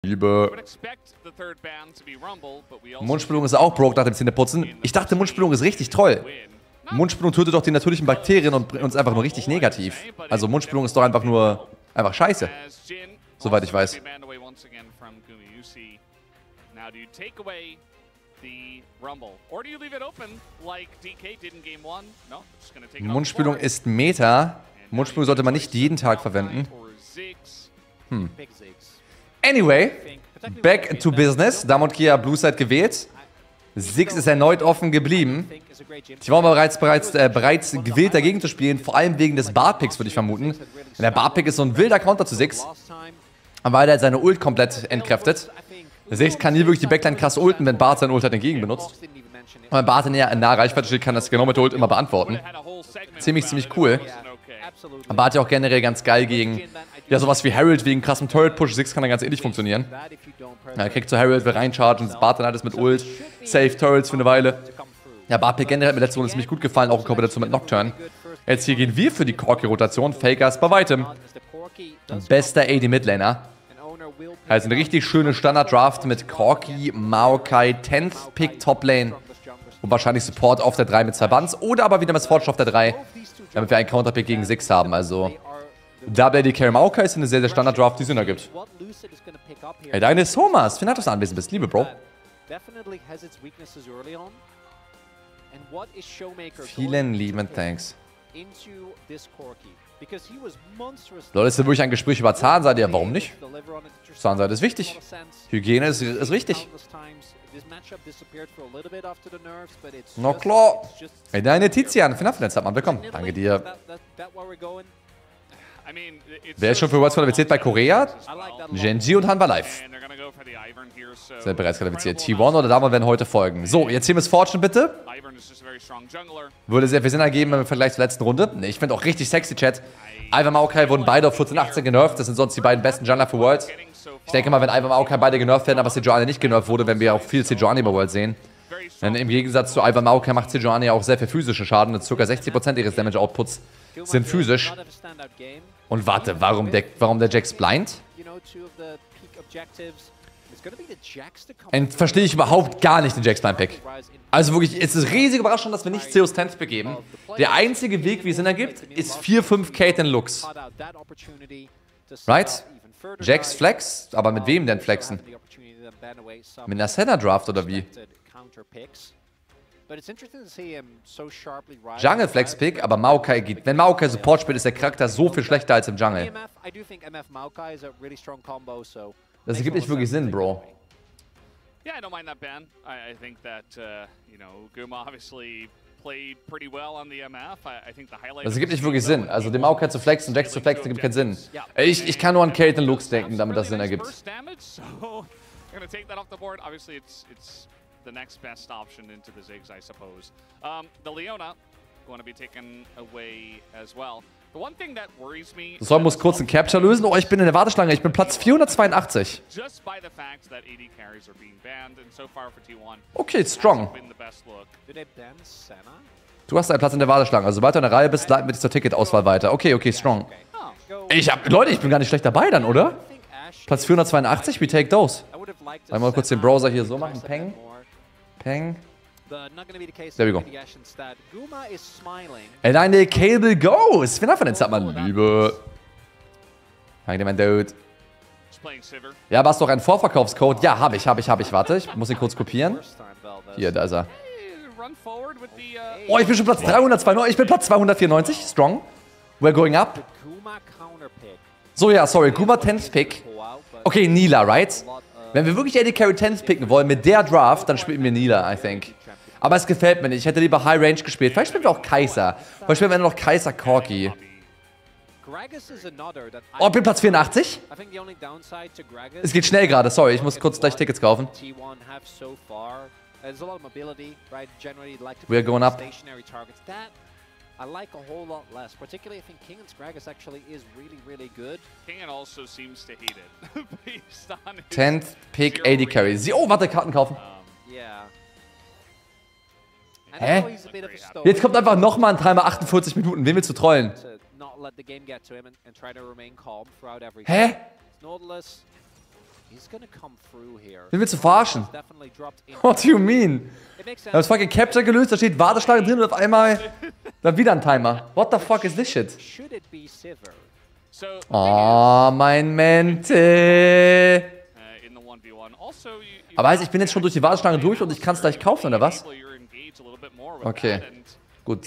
Liebe. Mundspülung ist auch broke nach dem Zähneputzen. Ich dachte, Mundspülung ist richtig toll. Mundspülung tötet doch die natürlichen Bakterien und bringt uns einfach nur richtig negativ. Also Mundspülung ist doch einfach scheiße. Soweit ich weiß. Mundspülung ist Meta. Mundspülung sollte man nicht jeden Tag verwenden. Anyway, back to business. Damon Kia Blueside gewählt. Ziggs ist erneut offen geblieben. Ich war bereits gewillt dagegen zu spielen, vor allem wegen des Bart-Picks, würde ich vermuten. Denn der Bart-Pick ist so ein wilder Counter zu Ziggs. Weil er seine Ult komplett entkräftet. Ziggs kann nie wirklich die Backline krass ulten, wenn Bart seine Ult halt entgegen benutzt. Und wenn Bart in naher Reichweite steht, kann das genau mit der Ult immer beantworten. Ziemlich cool. Aber Bart ja auch generell ganz geil gegen sowas wie Herald wegen krassem Turret-Push. Ziggs kann dann ganz ähnlich funktionieren. Er kriegt so Herald, will reinchargen, Bart dann alles mit Ult. Safe Turrets für eine Weile. Ja, Bart-Pick generell hat mir letzte Runde ziemlich gut gefallen, auch in Kombination mit Nocturne. Jetzt hier gehen wir für die Corki-Rotation. Faker ist bei weitem bester AD-Midlaner. Also eine richtig schöne Standard-Draft mit Corki, Maokai, 10th Pick Top-Lane und wahrscheinlich Support auf der 3 mit 2 Buns oder aber wieder mit Forge auf der 3, damit wir einen Counter-Pick gegen Ziggs haben. Also Double AD Carry Maokai ist eine sehr Standard-Draft, die Sinn ergibt. Hey, deine Somas, vielen Dank, dass du anwesend bist, liebe Bro. Vielen lieben Thanks. Leute, ist ja wirklich ein Gespräch über Zahnseide? Ja, warum nicht? Zahnseide ist wichtig. Hygiene ist richtig. Na klar. Hey, deine Tizian, vielen Dank, hat man bekommen. Danke dir. Wer ist schon für Worlds qualifiziert bei Korea? Genji und Hanwha Live. Sind bereits qualifiziert. T1 oder Damon werden heute folgen. So, jetzt hier Miss Fortune bitte. Würde sehr viel Sinn ergeben im Vergleich zur letzten Runde. Ne, ich finde auch richtig sexy, Chat. Ivan Maokai wurden beide auf 14, 18 genervt. Das sind sonst die beiden besten Jungler für Worlds. Ich denke mal, wenn Ivan Maokai beide genervt werden, aber Sejuani nicht genervt wurde, wenn wir auch viel Sejuani bei Worlds sehen. Denn im Gegensatz zu Ivan Maokai macht Sejuani auch sehr viel physischen Schaden. Ca. 60% ihres Damage-Outputs sind physisch. Und warte, warum der Jax blind? Verstehe ich überhaupt gar nicht den Jax Blind Pick. Also wirklich, es ist riesig überraschend, dass wir nicht Zeus 10th begeben. Der einzige Weg, wie es Sinn ergibt, ist 4-5 Caitlyn Lux. Right? Jax Flex? Aber mit wem denn flexen? Mit einer Senna Draft oder wie? Jungle Flex Pick, aber Maokai geht. Wenn Maokai Support spielt, ist der Charakter so viel schlechter als im Jungle. Das ergibt nicht wirklich Sinn, Bro. Yeah, I don't mind that ban. I think that, you know, Guma obviously played pretty well on the MF. I think the highlight. Das ergibt nicht wirklich Sinn. Also den Maokai zu flexen, Jax zu flexen, ergibt keinen Sinn. Ich kann nur an Caitlyn Lux denken, damit das Sinn ergibt. The next best option into the Ziggs, I suppose. The Leona going to be taken away as well. The one thing that worries me. Soll muss kurz einen Capture lösen. Oh, ich bin in der Warteschlange. Ich bin Platz 482. Just by the fact that AD carries are being banned and so far for T1. Okay, strong. Du hast einen Platz in der Warteschlange. Also sobald du in der Reihe bist, leiten wir dich zur Ticketauswahl weiter. Okay, strong. Leute, ich bin gar nicht schlecht dabei dann, oder? Platz 482, we take those. Einmal kurz den Browser hier so machen. Peng. Peng. There we go. Ey, deine Cable Goes. Wen von den Submann? Liebe. Danke, mein Dude. Ja, war es doch ein Vorverkaufscode? Ja, hab ich. Warte, ich muss ihn kurz kopieren. Hier, da ist er. Oh, ich bin schon Platz 392. Ich bin Platz 294. Strong. We're going up. So, ja, sorry. Guma 10th Pick. Okay, Nila, right? Wenn wir wirklich AD Carry 10th picken wollen mit der Draft, dann spielen wir Nila, I think. Aber es gefällt mir nicht. Ich hätte lieber High Range gespielt. Vielleicht spielen wir auch Kai'Sa. Vielleicht spielen wir noch Kai'Sa Corki. Oh, ich bin Platz 84. Es geht schnell gerade. Sorry, ich muss kurz gleich Tickets kaufen. We're going up. I like a whole lot less. Particularly, I think King and Gragas actually is really good. King also seems to hate it. Based on 10th Pick AD Carry. Oh, warte, Karten kaufen. Yeah. Hä? Jetzt kommt einfach nochmal ein Timer 48 Minuten. Wen willst du trollen? Hä? Wen willst du verarschen? What do you mean? Wir haben das fucking Capture gelöst, da steht Warteschlange drin und auf einmal dann wieder ein Timer. What the fuck is this shit? Oh, mein Mente. Aber heißt, ich bin jetzt schon durch die Warteschlange durch und ich kann es gleich kaufen, oder was? Okay, gut.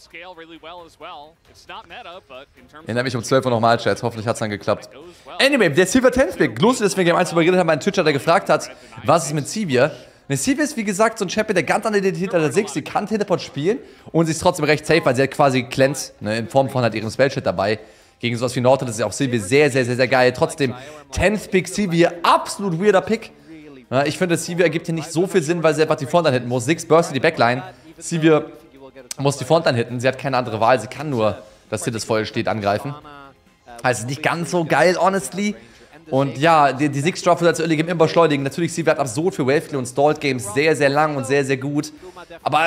Erinnere mich um 12 Uhr nochmal, Chat. Hoffentlich hat es dann geklappt. Anyway, der Sivir 10th Pick. Lustig, dass wir Game 1 darüber geredet haben, ein Twitcher, der gefragt hat, was ist mit Sivir? Sivir ist, wie gesagt, so ein Champion, der ganz an der Identität hat der 6. Sie kann Teleport spielen und sie ist trotzdem recht safe, weil sie hat quasi Cleanse, ne, in Form von halt ihrem Spellshit dabei. Gegen sowas wie Norton ist ja auch Sivir sehr, sehr, sehr, sehr geil. Trotzdem, 10th Pick Sivir, absolut weirder Pick. Ja, ich finde, Sivir ergibt hier nicht so viel Sinn, weil sie einfach die Frontline hitten muss. 6 burstet die Backline. Sivir muss die Frontline hitten. Sie hat keine andere Wahl. Sie kann nur, dass das Feuer steht, angreifen. Also nicht ganz so geil, honestly. Und ja, die Six Draft wird als Early Game immer beschleunigen. Natürlich, Sivir hat absurd für Waveclear und Stalled Games sehr, sehr lang und sehr, sehr gut. Aber,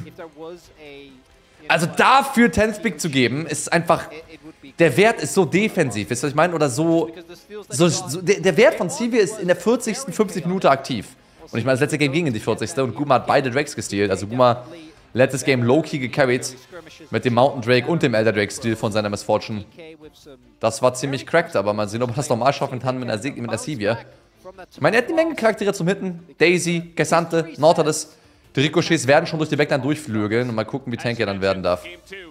also dafür 10th Pick zu geben, ist einfach, der Wert ist so defensiv, wisst ihr, was ich meine? Oder der Wert von Sivir ist in der 40., 50 Minute aktiv. Und ich meine, das letzte Game ging in die 40. und Guma hat beide Drakes gestealt. Also Guma letztes Game low-key gecarried mit dem Mountain Drake und dem Elder Drake-Stil von seiner Misfortune. Das war ziemlich cracked, aber mal sehen, ob er das normal schaffen kann mit einer Sivir. Ich meine, er hat eine Menge Charaktere zum Hitten. Daisy, Cassante, Nautilus. Die Ricochets werden schon durch die Backline durchflügeln und mal gucken, wie tanky er dann werden darf.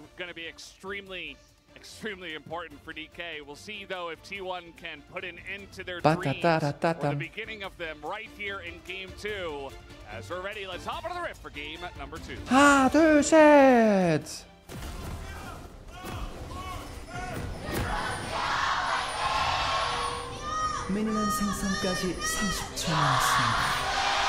Extremely important for DK. We'll see though if T1 can put an end to their dreams or the beginning of them right here in Game 2. As we're ready, let's hop into the rift for Game number 2. Ah, deux sets! 미니언 생성까지 30초 남았습니다.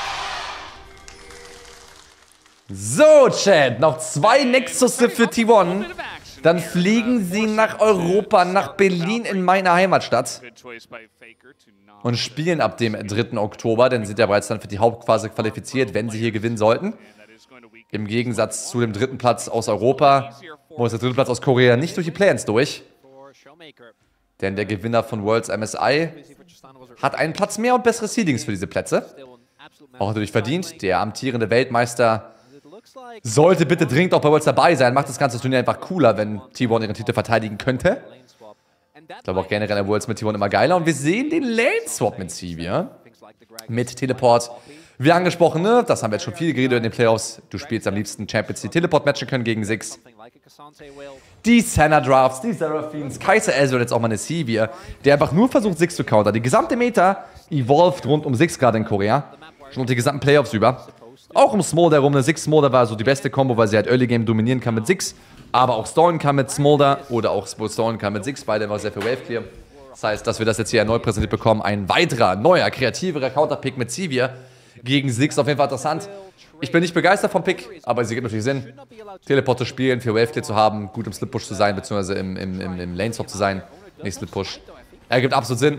So, Chat, noch 2 Nexus für T1. Dann fliegen sie nach Europa, nach Berlin in meiner Heimatstadt. Und spielen ab dem 3. Oktober, denn sie sind ja bereits dann für die Hauptphase qualifiziert, wenn sie hier gewinnen sollten. Im Gegensatz zu dem 3. Platz aus Europa muss der 3. Platz aus Korea nicht durch die Play-ins durch. Denn der Gewinner von Worlds MSI hat einen Platz mehr und bessere Seedings für diese Plätze. Auch natürlich verdient. Der amtierende Weltmeister sollte bitte dringend auch bei Worlds dabei sein. Macht das ganze Turnier einfach cooler, wenn T1 ihren Titel verteidigen könnte. Ich glaube auch generell in Worlds mit T1 immer geiler. Und wir sehen den Lane-Swap mit Sivir. Mit Teleport. Wie angesprochen, ne? Das haben wir jetzt schon viel geredet in den Playoffs. Du spielst am liebsten Champions, die Teleport matchen können gegen Six. Die Senna Drafts, die Seraphines, Kaiser Ezreal, jetzt auch mal eine Sivir, der einfach nur versucht, Six zu countern. Die gesamte Meta evolved rund um Six gerade in Korea. Schon die gesamten Playoffs über. Auch um Smolder herum. Eine Six Smolder war so die beste Combo, weil sie halt Early Game dominieren kann mit Six. Aber auch stallen kann mit Smolder oder auch stallen kann mit Six. Beide war sehr für Waveclear. Das heißt, dass wir das jetzt hier erneut präsentiert bekommen. Ein weiterer, neuer, kreativerer Counterpick mit Sivir gegen Six. Auf jeden Fall interessant. Ich bin nicht begeistert vom Pick, aber sie gibt natürlich Sinn. Teleport zu spielen, für Waveclear zu haben, gut im Split-Push zu sein, beziehungsweise im Lane-Swap zu sein. Nicht Split-Push. Ergibt absolut Sinn.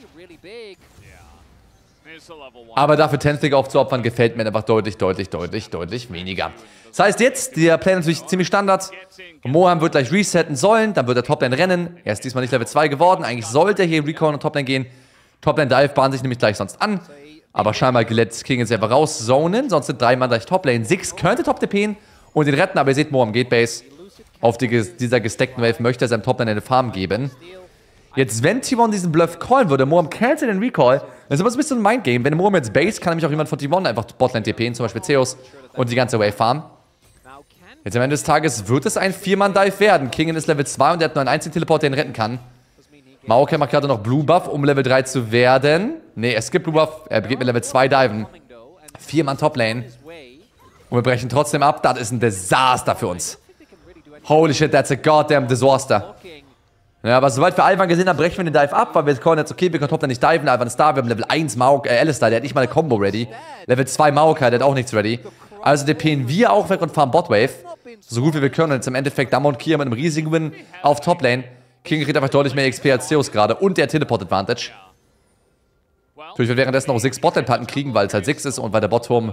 Aber dafür 10th Pick aufzuopfern, gefällt mir einfach deutlich weniger. Das heißt jetzt, der Plan ist natürlich ziemlich Standard. Moham wird gleich resetten sollen, dann wird er Toplane rennen. Er ist diesmal nicht Level 2 geworden. Eigentlich sollte er hier in Recon und Toplane gehen. Toplane Dive bahnt sich nämlich gleich sonst an. Aber scheinbar lässt King jetzt einfach rauszonen. Sonst sind 3 Mann gleich Toplane. Six könnte Top TPen und ihn retten, aber ihr seht, Moham geht Base. Auf dieser gesteckten Wave möchte er seinem Toplane eine Farm geben. Jetzt, wenn T1 diesen Bluff callen würde, Moham cancelt den Recall, dann ist immer so ein bisschen ein Mindgame. Wenn Moham jetzt Base, kann nämlich auch jemand von T1 einfach Botlane TPen, zum Beispiel Zeus, und die ganze Wave farmen. Jetzt am Ende des Tages wird es ein 4-Mann-Dive werden. Kingen ist Level 2 und er hat nur einen einzigen Teleport, der ihn retten kann. Maokai macht gerade noch Blue Buff, um Level 3 zu werden. Ne, er skippt Blue Buff, er geht mit Level 2 diven. 4-Mann Toplane. Und wir brechen trotzdem ab. Das ist ein Desaster für uns. Holy shit, that's a goddamn disaster. Ja, aber sobald wir Alvan gesehen haben, brechen wir den Dive ab, weil wir callen jetzt, okay, wir können Top nicht diven, Alvan ist da, wir haben Level 1 Alistar, der hat nicht mal eine Combo ready. Level 2 Maokai, der hat auch nichts ready. Also DPen wir auch weg und fahren Botwave. So gut wie wir können. Und jetzt im Endeffekt Damon Kia mit einem riesigen Win auf Toplane. King kriegt einfach deutlich mehr XP als Zeus gerade und der Teleport-Advantage. Natürlich wird währenddessen auch 6 Botlane-Platten kriegen, weil es halt 6 ist und weil der Botturm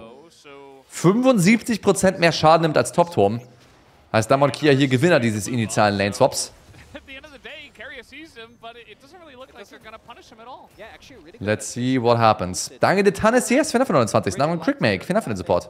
75% mehr Schaden nimmt als Top-Turm. Heißt Damon Kia hier Gewinner dieses initialen Lane-Swaps. Let's see what happens. Danke der Tannis CS, 429. Nach dem Quickmake. Vielen Dank für den Support.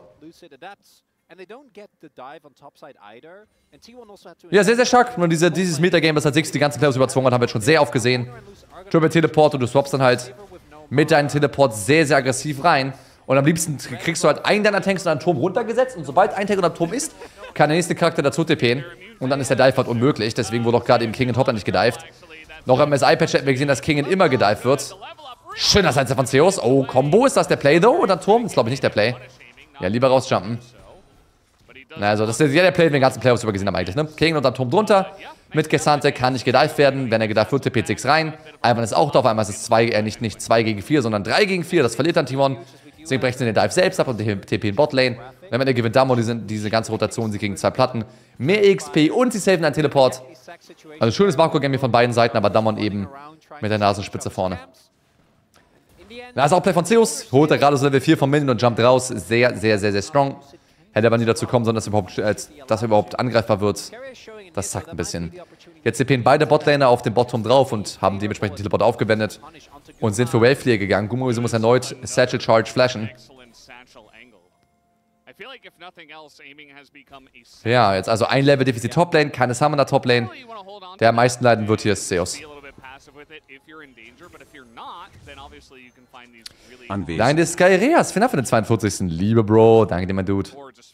Ja, sehr, sehr stark. Nur dieses Metagame, das hat Six die ganzen Players überzwungen hat, haben wir schon sehr oft gesehen. Triple Teleport und du swappst dann halt mit deinem Teleport sehr, sehr aggressiv rein. Und am liebsten kriegst du halt einen deiner Tanks und einen Turm runtergesetzt. Und sobald ein Tank oder Turm ist, kann der nächste Charakter dazu TPen. Und dann ist der Dive halt unmöglich. Deswegen wurde auch gerade eben King in Top nicht gedived. Noch im SI-Patch hätten wir gesehen, dass King immer gedived wird. Schöner Einzel von Zeus. Oh, Combo. Ist das der Play, though? Oder Turm? Ist, glaube ich, nicht der Play. Ja, lieber rausjumpen. Na, also, das ist ja der Play, den wir den ganzen Playoffs übergesehen haben eigentlich, ne? King und dann Turm drunter. Mit Gesante kann nicht gedived werden. Wenn er gedived wird, TP 6 rein. Einmal ist auch drauf. Einmal ist es nicht 2 gegen 4, sondern 3 gegen 4. Das verliert dann Timon. Deswegen brechen sie den Dive selbst ab und TP in Botlane. Wenn man gewinnt Damo diese ganze Rotation, sie gegen 2 Platten. Mehr XP und sie saven einen Teleport. Also schönes Marco-Game hier von beiden Seiten, aber Damon eben mit der Nasenspitze vorne. Da ist auch Play von Zeus. Holt er gerade so Level 4 vom Minion und jumpt raus. Sehr, sehr, sehr, sehr strong. Hätte aber nie dazu kommen, sondern dass er überhaupt angreifbar wird. Das zackt ein bisschen. Jetzt CPen beide Botlaner auf den Bottom drauf und haben dementsprechend Teleport aufgewendet. Und sind für Wavefleer gegangen. Gumoise muss erneut Satchel Charge flashen. Ja, jetzt also ein Level Defizit Toplane, keine Summoner Toplane. Der am meisten leiden wird hier ist Zeus. Nein, das ist Skyreas. Vielen Dank für den 42. Liebe Bro, danke dir, mein Dude.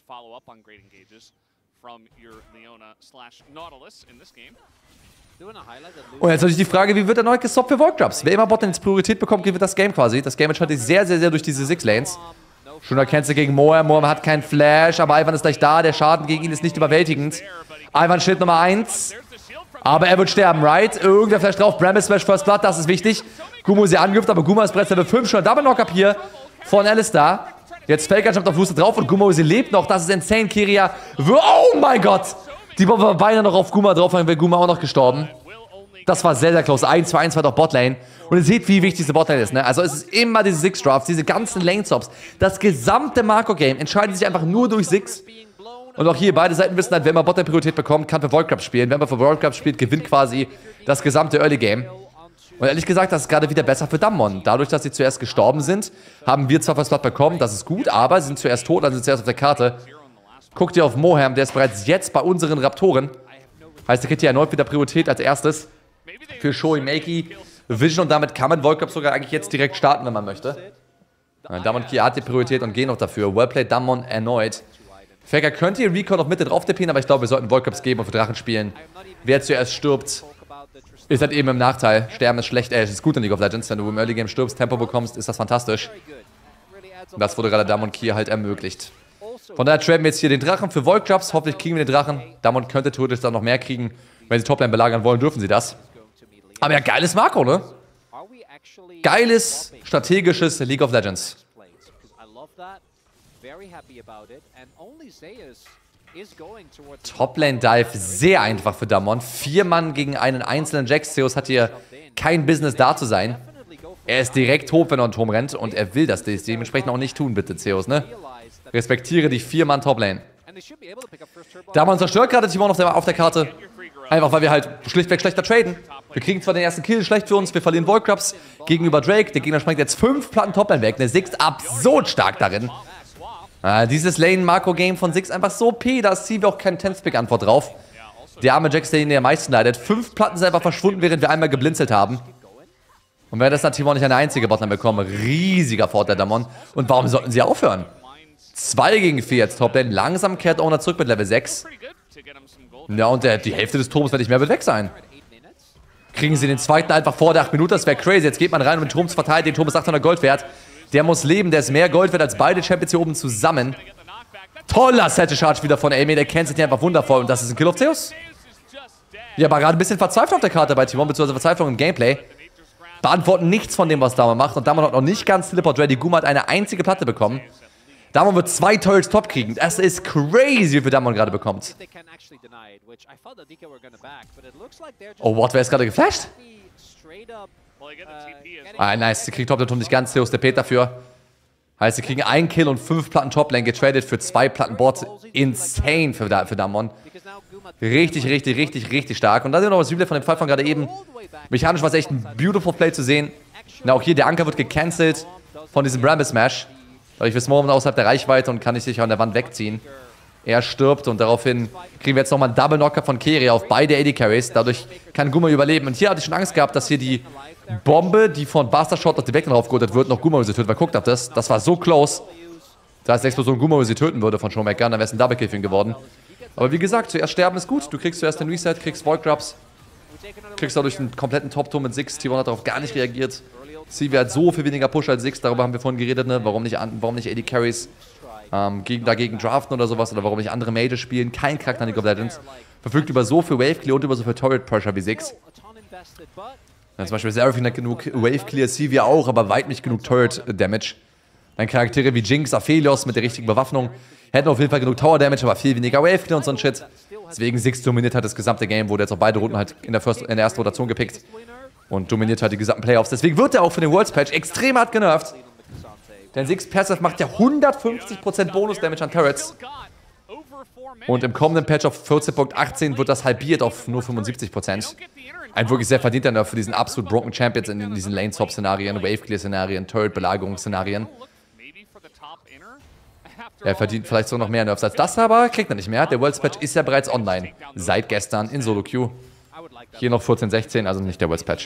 Und jetzt natürlich die Frage, wie wird erneut gestoppt für Volkdrops? Wer immer Bot ins Priorität bekommt, gewinnt das Game quasi. Das Game entscheidet sich sehr, sehr, sehr durch diese 6 Lanes. Schöner Cancel gegen Moam. Moam hat keinen Flash, aber Ivan ist gleich da. Der Schaden gegen ihn ist nicht überwältigend. Ivan steht Nummer 1. Aber er wird sterben, right? Irgendwer Flash drauf. Bramble Smash First Blood, das ist wichtig. Gumo sie angreift, aber Guma ist bereits Level 5. Schon Double Knock-Up hier von Alistar. Jetzt Faker jumpt auf Luce drauf und Gumo sie lebt noch. Das ist insane. Kiria. Oh mein Gott! Die Bombe war beinahe noch auf Guma drauf, dann wäre Guma auch noch gestorben. Das war sehr, sehr close. 1-2-1 war doch Botlane. Und ihr seht, wie wichtig diese Botlane ist, ne? Also es ist immer diese Six-Drafts, diese ganzen Lane-Stops. Das gesamte Marco-Game entscheidet sich einfach nur durch Six. Und auch hier, beide Seiten wissen halt, wer immer Botlane Priorität bekommt, kann für World Cup spielen. Wer immer für World Cup spielt, gewinnt quasi das gesamte Early-Game. Und ehrlich gesagt, das ist gerade wieder besser für Damwon. Dadurch, dass sie zuerst gestorben sind, haben wir zwar First Blood bekommen, das ist gut, aber sie sind zuerst tot, also sind zuerst auf der Karte. Guckt ihr auf Moham, der ist bereits jetzt bei unseren Raptoren. Heißt, er kriegt hier erneut wieder Priorität als erstes für Shoei Meiki Vision und damit kann man World Cup sogar eigentlich jetzt direkt starten, wenn man möchte. Damwon Kia hat die Priorität und gehen noch dafür. Wellplayed Damwon erneut. Faker könnte hier Recon auf Mitte drauf tippen, aber ich glaube, wir sollten World Cups geben und für Drachen spielen. Wer zuerst stirbt, ist halt eben im Nachteil. Sterben ist schlecht, es ist gut in League of Legends. Wenn du im Early Game stirbst, Tempo bekommst, ist das fantastisch. Und das wurde gerade Damwon Kia halt ermöglicht. Von daher traden wir jetzt hier den Drachen für Volkjobs. Hoffentlich kriegen wir den Drachen. Damwon könnte theoretisch dann noch mehr kriegen. Wenn sie Topline belagern wollen, dürfen sie das. Aber ja, geiles Makro, ne? Geiles, strategisches League of Legends. Toplane Dive sehr einfach für Damwon. 4 Mann gegen einen einzelnen Jax. Zeus hat hier kein Business da zu sein. Er ist direkt tot, wenn er einen Turm rennt. Und er will das dementsprechend auch nicht tun, bitte, Zeus, ne? Respektiere die 4 Mann Toplane. Damwon zerstört gerade Timon auf der Karte. Einfach, weil wir halt schlichtweg schlechter traden. Wir kriegen zwar den ersten Kill, schlecht für uns. Wir verlieren Volkrups gegenüber Drake. Der Gegner sprengt jetzt 5 Platten Toplane weg. Der Six absurd stark darin. Dieses Lane-Marco-Game von Six einfach so P. Da ziehen wir auch keinen 10th-Pick-Antwort drauf. Der arme Jax, der am meisten leidet. 5 Platten sind einfach verschwunden, während wir einmal geblinzelt haben. Und wenn das dann Timon nicht eine einzige Botlane bekommen, riesiger Vorteil Damwon. Und warum sollten sie aufhören? 2 gegen 4 jetzt Toplane. Langsam kehrt Owner zurück mit Level 6. Ja, und die Hälfte des Turms, wenn nicht mehr, wird weg sein. Kriegen sie den zweiten einfach vor der 8 Minuten, das wäre crazy. Jetzt geht man rein, um den Turm zu verteilen. Den Turm ist 800 Gold wert. Der muss leben, der ist mehr Gold wert als beide Champions hier oben zusammen. Toller Satchel Charge wieder von Amy, der kennt sich hier einfach wundervoll. Und das ist ein Kill of Zeus. Ja, aber gerade ein bisschen Verzweiflung auf der Karte bei Timon, beziehungsweise Verzweiflung im Gameplay. Beantworten nichts von dem, was Damwon macht. Und Damwon hat noch nicht ganz Teleport ready. Guma hat eine einzige Platte bekommen. Damwon wird 2 Turrets top kriegen. Das ist crazy, wie viel Damwon gerade bekommt. Oh, what? Wer ist gerade geflasht? Nice. Sie kriegt Top den Turm nicht ganz. Zeus der Pet dafür. Heißt, sie kriegen 1 Kill und 5 Platten Toplane getradet für 2 Platten Bot. Insane für Damwon. Richtig, richtig, richtig, richtig stark. Und dann noch das Replay von dem Fall von gerade eben. Mechanisch war es echt ein beautiful Play zu sehen. Na, auch hier, der Anker wird gecancelt von diesem Bramble Smash. Dadurch ist Mormon außerhalb der Reichweite und kann nicht sich an der Wand wegziehen. Er stirbt und daraufhin kriegen wir jetzt nochmal einen Double Knocker von Keria auf beide AD Carries. Dadurch kann Guma überleben. Und hier hatte ich schon Angst gehabt, dass hier die Bombe, die von Buster Shot auf die Backline draufgeholt wird, noch Guma sie tötet. Weil guckt auf das. Das war so close. Da ist die Explosion Guma sie töten würde von Showmaker. Dann wäre es ein Double Kill für ihn geworden. Aber wie gesagt, zuerst sterben ist gut. Du kriegst zuerst den Reset, kriegst Void Grubs. Kriegst dadurch einen kompletten Top-Turm mit Ziggs. T1 hat darauf gar nicht reagiert. CV hat so viel weniger Push als Ziggs. Darüber haben wir vorhin geredet, ne? Warum nicht AD Carries dagegen draften oder sowas. Oder warum nicht andere Mages spielen. Kein Charakter in League of Legends verfügt über so viel Wave Clear und über so viel Turret Pressure wie Ziggs. Ja, zum Beispiel Seraphine hat genug Wave Clear, CV auch, aber weit nicht genug Turret Damage. Dann Charaktere wie Jinx, Aphelios mit der richtigen Bewaffnung hätten auf jeden Fall genug Tower Damage, aber viel weniger Wave Clear und so ein Shit. Deswegen Ziggs dominiert hat das gesamte Game, wurde jetzt auch beide Runden halt in der ersten Rotation gepickt. Und dominiert halt die gesamten Playoffs. Deswegen wird er auch für den Worlds Patch extrem hart genervt. Denn Ziggs Passive macht ja 150% Bonus-Damage an Turrets. Und im kommenden Patch auf 14.18 wird das halbiert auf nur 75%. Ein wirklich sehr verdienter Nerf für diesen absolut broken Champions in diesen Lane-Swap-Szenarien, Wave-Clear-Szenarien, Turret-Belagerungsszenarien. Er verdient vielleicht so noch mehr Nerfs als das, aber kriegt er nicht mehr. Der Worlds Patch ist ja bereits online. Seit gestern in Solo Queue. Hier noch 14.16, also nicht der Worlds Patch.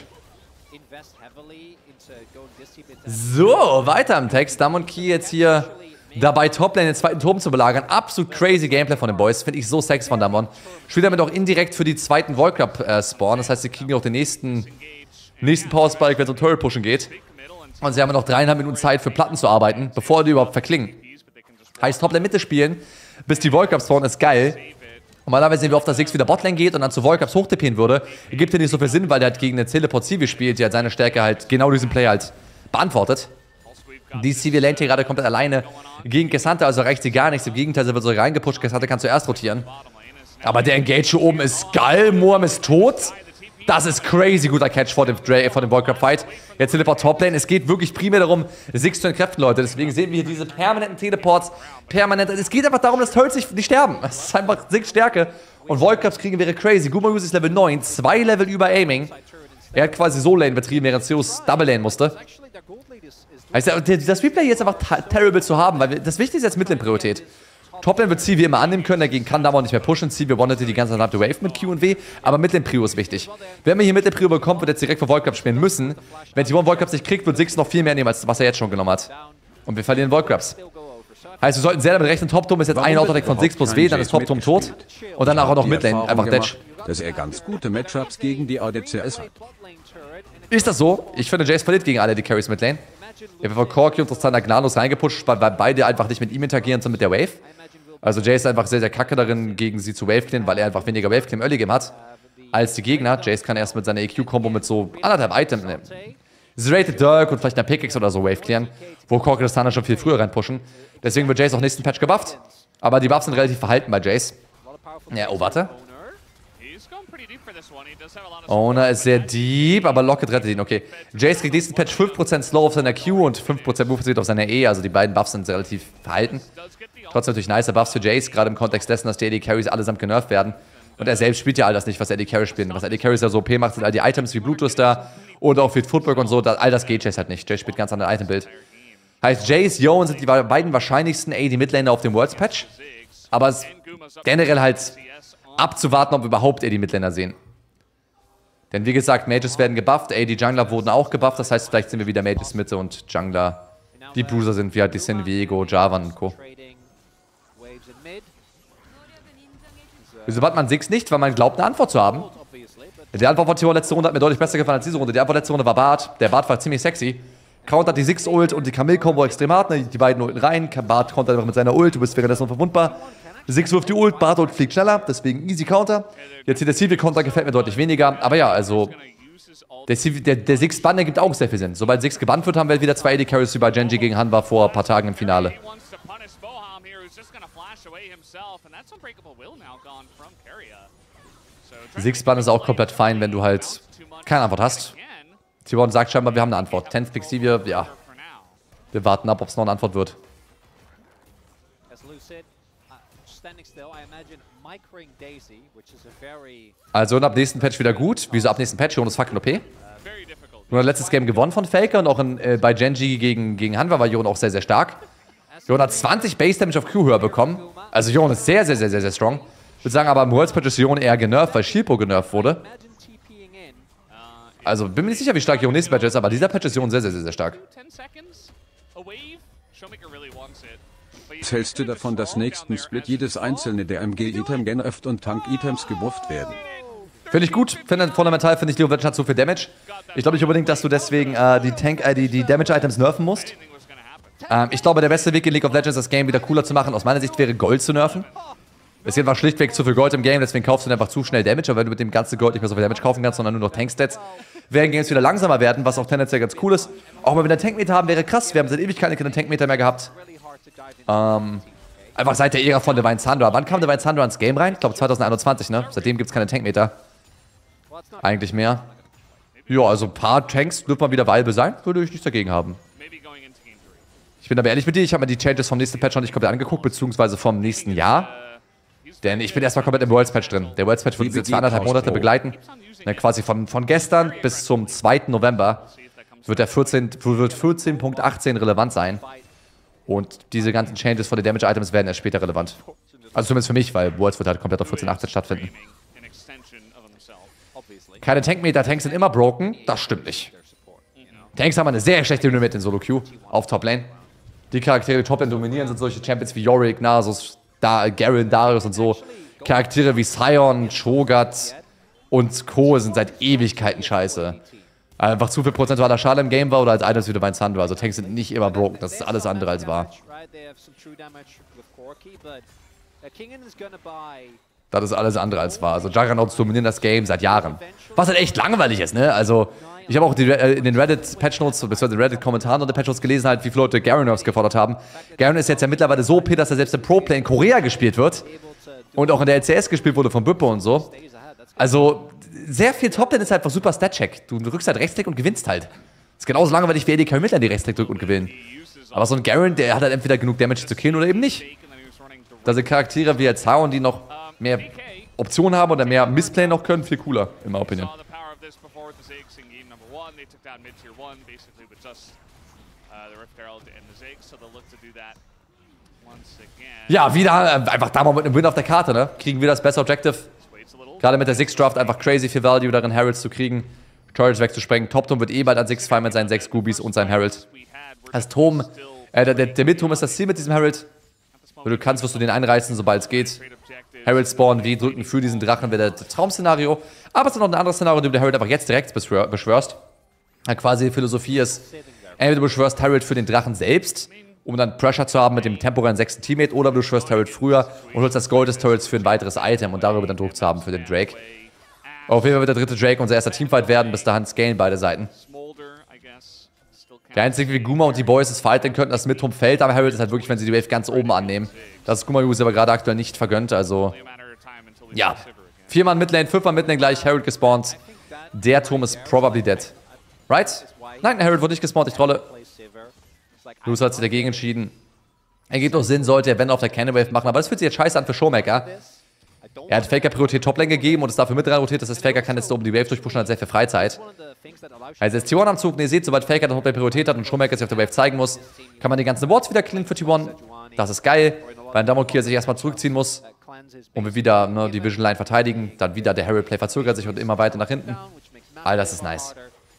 So, weiter im Text. Damwon Key jetzt hier dabei, Toplane den zweiten Turm zu belagern. Absolut crazy Gameplay von den Boys. Finde ich so sexy von Damwon. Spielt damit auch indirekt für die zweiten Volcrab Spawn. Das heißt, sie kriegen auch den nächsten Power Spike, wenn es um Turret Pushen geht. Und sie haben noch 3,5 Minuten Zeit für Platten zu arbeiten, bevor die überhaupt verklingen. Heißt, Toplane Mitte spielen, bis die Volcrab spawnen, ist geil. Und normalerweise sehen wir oft, dass Ziggs wieder Botlane geht und dann zu Volcrabs hochtippen würde. Gibt hier nicht so viel Sinn, weil der halt gegen eine Teleport CV spielt, die halt seine Stärke halt genau diesen Play halt beantwortet. Die CV lane hier gerade komplett alleine gegen K'Sante, also reicht sie gar nichts. Im Gegenteil, sie wird so reingepusht, K'Sante kann zuerst rotieren. Aber der Engage hier oben ist geil, Moam ist tot. Das ist crazy guter Catch vor dem Volcrab-Fight. Jetzt Teleport Toplane. Es geht wirklich primär darum, Ziggs zu entkräften, Leute. Deswegen sehen wir hier diese permanenten Teleports. Es geht einfach darum, dass Turrets nicht sterben. Es ist einfach Ziggs Stärke. Und Volcrabs kriegen wäre crazy. Gumayusi ist Level 9, 2 Level über Aiming. Er hat quasi Solo-Lane betrieben, während Zeus Double-Lane musste. Also, das Replay hier ist einfach terrible zu haben, weil das Wichtigste ist jetzt Midlane-Priorität. Toplane wird CV immer annehmen können, dagegen kann Damwon nicht mehr pushen. CV wannete die ganze gesamte Wave mit Q und W, aber Midlane-Prio ist wichtig. Wenn man hier Midlane-Prio bekommt, wird er jetzt direkt für Volcrabs spielen müssen. Wenn T1 Volcrabs nicht kriegt, wird Ziggs noch viel mehr nehmen, als was er jetzt schon genommen hat. Und wir verlieren Volcrabs. Heißt, wir sollten sehr damit rechnen, Top-Turm ist jetzt ein Autodeck von Ziggs plus W, dann ist Top-Turm tot. Und danach auch noch Midlane, einfach Dash. Dass er ganz gute Matchups gegen die ADCS hat. Ist das so? Ich finde, Jace verliert gegen alle die Carries Midlane. Er wird von Corki und Tristana Gnados reingepusht, weil beide einfach nicht mit ihm interagieren, sondern mit der Wave. Also Jace ist einfach sehr, sehr kacke darin, gegen sie zu Wave-Clearen, weil er einfach weniger Wave-Clear im Early Game hat als die Gegner. Jace kann erst mit seiner EQ-Kombo mit so anderthalb Items nehmen. Rated Dirk und vielleicht einer Pickaxe oder so Wave-Clearen, wo Corki und Tristana schon viel früher reinpushen. Deswegen wird Jace auch nächsten Patch gebufft. Aber die Buffs sind relativ verhalten bei Jace. Ja, oh, warte. Owner ist sehr deep, aber Locket rettet ihn, okay. Jace kriegt nächsten Patch 5% Slow auf seiner Q und 5% Move Speed auf seiner E, also die beiden Buffs sind relativ verhalten. Trotzdem natürlich nice Buffs für Jace, gerade im Kontext dessen, dass die AD Carries allesamt genervt werden. Und er selbst spielt ja all das nicht, was AD Carries spielen. Was AD Carries ja so OP macht, sind all die Items wie Bluetooth und auch viel Footwork und so, all das geht Jace halt nicht. Jace spielt ganz andere Itembild. Heißt, Jace, Yoan sind die beiden wahrscheinlichsten AD Midlaner auf dem Worlds Patch. Aber es ist generell halt abzuwarten, ob wir überhaupt AD Midlaner sehen. Denn wie gesagt, Mages werden gebufft, AD Jungler wurden auch gebufft, das heißt, vielleicht sind wir wieder Mages Mitte und Jungler, die Bruiser sind, wie halt die Sin, Viego, Javan und Co. Wieso hat man Ziggs nicht? Weil man glaubt, eine Antwort zu haben. Die Antwort von T1 letzte Runde hat mir deutlich besser gefallen als diese Runde. Die Antwort letzte Runde war Bart. Der Bart war ziemlich sexy. Countert die Ziggs-Ult und die Camille-Kombo extrem hart. Ne? Die beiden Ulten rein. Bart kontert einfach mit seiner Ult. Du bist währenddessen unverwundbar. Ziggs wirft die Ult, Bart fliegt schneller. Deswegen easy Counter. Jetzt hier der Civil-Counter gefällt mir deutlich weniger. Aber ja, also der Ziggs-Bann ergibt auch sehr viel Sinn. Sobald Ziggs gebannt wird, haben wir wieder 2 AD-Carries wie bei Genji gegen Hanwha vor ein paar Tagen im Finale. Ziggs-Bann ist auch komplett fein, wenn du halt keine Antwort hast. T1 sagt scheinbar, wir haben eine Antwort. 10th Pick Sivir, ja. Wir warten ab, ob es noch eine Antwort wird. Also ab nächsten Patch wieder gut. Wieso ab nächsten Patch? Jonas fucking OP. Nur letztes Game gewonnen von Faker und auch bei Genji gegen Hanwha war Jon auch sehr, sehr stark. Jon hat 20 Base Damage auf Q höher bekommen. Also Jon ist sehr, sehr, sehr, sehr, sehr strong. Ich würde sagen, aber im Worlds Patch ist Jon eher genervt, weil Shilpo genervt wurde. Also bin mir nicht sicher, wie stark Jon nächstes Patch ist, aber dieser Patch ist Jon sehr, sehr, sehr, sehr stark. Was hältst du davon, dass nächsten Split jedes einzelne der MG-Item genervt und Tank-Items gewufft werden? Finde ich gut. Fundamental finde ich, League of Legends hat so viel Damage. Ich glaube nicht unbedingt, dass du deswegen die Damage-Items nerven musst. Ich glaube, der beste Weg in League of Legends, das Game wieder cooler zu machen, aus meiner Sicht wäre Gold zu nerven. Es gibt einfach schlichtweg zu viel Gold im Game, deswegen kaufst du einfach zu schnell Damage, aber wenn du mit dem ganzen Gold nicht mehr so viel Damage kaufen kannst, sondern nur noch Tank-Stats, werden Games wieder langsamer werden, was auch tendenziell ganz cool ist. Auch mal wieder einen Tankmeter haben, wäre krass. Wir haben seit Ewigkeiten keinen Tankmeter mehr gehabt. Einfach seit der Ära von Divine Thunder. Wann kam Divine Thunder ins Game rein? Ich glaube 2021, ne? Seitdem gibt es keine Tankmeter. Eigentlich mehr. Ja, also ein paar Tanks dürfen mal wieder viable sein. Würde ich nichts dagegen haben. Ich bin aber ehrlich mit dir, ich habe mir die Changes vom nächsten Patch noch nicht komplett angeguckt, beziehungsweise vom nächsten Jahr. Denn ich bin erstmal komplett im Worlds Patch drin. Der Worlds Patch wird uns jetzt für 1,5 Monate begleiten. Ne, quasi von gestern bis zum 2. November wird der 14.18 relevant sein. Und diese ganzen Changes von den Damage-Items werden erst später relevant. Also zumindest für mich, weil Worlds wird halt komplett auf 14.18 stattfinden. Keine Tankmeter, Tanks sind immer broken. Das stimmt nicht. Tanks haben eine sehr schlechte Unit in Solo-Queue auf Top-Lane. Die Charaktere, die Top-Lane dominieren, sind solche Champions wie Yorick, Nasus, Garen, Darius und so. Charaktere wie Sion, Cho'Gath und Co. sind seit Ewigkeiten scheiße. Einfach zu viel prozentualer Schaden im Game war oder als Items wie Divine Thunder. Also Tanks sind nicht immer broken, das ist alles andere als wahr. Das ist alles andere als wahr. Also Juggernauts dominieren das Game seit Jahren. Was halt echt langweilig ist, ne? Also ich habe auch in den Reddit-Patch-Notes, beziehungsweise in den Reddit-Kommentaren und den Patch-Notes gelesen, halt, wie viele Leute Garen-Nerfs gefordert haben. Garen ist jetzt ja mittlerweile so OP, dass er selbst im Pro-Play in Korea gespielt wird. Und auch in der LCS gespielt wurde von Bippo und so. Also sehr viel Top-Lane ist halt einfach super Stat-Check. Du drückst halt Rechtsklick und gewinnst halt. Ist genauso langweilig wie AD Carry die Rechtsklick drückt und gewinnen. Aber so ein Garen, der hat halt entweder genug Damage zu killen oder eben nicht. Da sind Charaktere wie jetzt Sion, die noch mehr Optionen haben oder mehr Missplay noch können, viel cooler, in meiner Opinion. Ja, wieder einfach da mal mit einem Win auf der Karte, ne? Kriegen wir das beste Objective. Gerade mit der Six Draft einfach crazy viel Value darin, Heralds zu kriegen, Turrets wegzusprengen. Top-Turm wird eh bald an 6 fallen mit seinen 6 Goobies und seinem Herald. Das Turm, der Mid-Turm ist das Ziel mit diesem Herald. Wenn du kannst, wirst du den einreißen, sobald es geht. Herald spawnen, W drücken für diesen Drachen wäre das Traum-Szenario. Aber es ist noch ein anderes Szenario, in dem du Herald einfach jetzt direkt beschwörst. Quasi die Philosophie ist, entweder du beschwörst Herald für den Drachen selbst, um dann Pressure zu haben mit dem temporären 6. Teammate, oder du beschwörst Herald früher und holst das Gold des Turrets für ein weiteres Item und darüber dann Druck zu haben für den Drake. Auf jeden Fall wird der dritte Drake unser erster Teamfight werden, bis dahin scalen beide Seiten. Der einzige, wie Guma und die Boys es fighten könnten, das Mid-Turm fällt, aber Herald ist halt wirklich, wenn sie die Wave ganz oben annehmen. Das ist Guma-Use aber gerade aktuell nicht vergönnt, also ja. 4 Mann Midlane, 5 Mann Midlane gleich, Herald gespawnt. Der Turm ist probably dead. Right? Nein, Herald wurde nicht gespawnt, ich trolle. Loser hat sich dagegen entschieden. Ergibt doch Sinn, sollte er wenn auf der Cannon Wave machen, aber das fühlt sich jetzt scheiße an für Showmaker. Er hat Faker Priorität Toplane gegeben und ist dafür mit rein rotiert, das heißt, Faker kann jetzt oben die Wave durchpushen, hat sehr viel Freizeit. Also jetzt T1 am Zug, und ihr seht, sobald Faker dann Toplane Priorität hat und Showmaker sich auf der Wave zeigen muss, kann man die ganzen Wards wieder killen für T1. Das ist geil, weil ein Damokir sich erstmal zurückziehen muss und wir wieder die Vision Line verteidigen. Dann wieder der Herald Play verzögert sich und immer weiter nach hinten. All das ist nice.